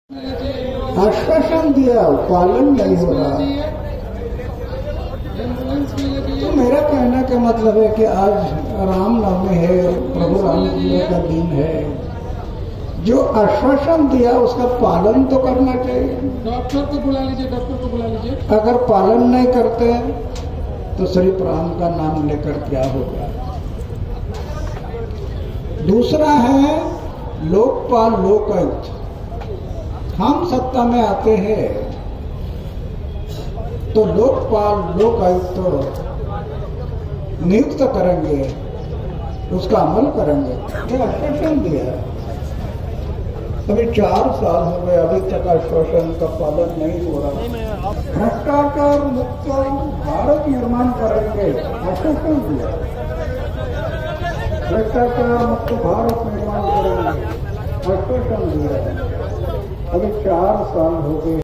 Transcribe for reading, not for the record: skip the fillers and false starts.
आश्वासन दिया, पालन नहीं हो रहा। तो मेरा कहने का मतलब है कि आज रामनवमी है, प्रभु रामचंद्र का दिन है। जो आश्वासन दिया उसका पालन तो करना चाहिए। डॉक्टर को बुला लीजिए, डॉक्टर को बुला लीजिए। अगर पालन नहीं करते तो श्री राम का नाम लेकर क्या होगा। दूसरा है लोकपाल लोकायुक्त। हम सत्ता में आते हैं तो लोकपाल लोकायुक्त नियुक्त करेंगे, उसका अमल करेंगे। ये आश्वासन दिया है। अभी 4 साल हो गए, अभी तक आश्वासन का पालन नहीं हो रहा। भ्रष्टाचार मुक्त भारत निर्माण करेंगे, आश्वासन दिया। भ्रष्टाचार मुक्त भारत निर्माण करेंगे, आश्वासन दिया। अभी 4 साल हो गए।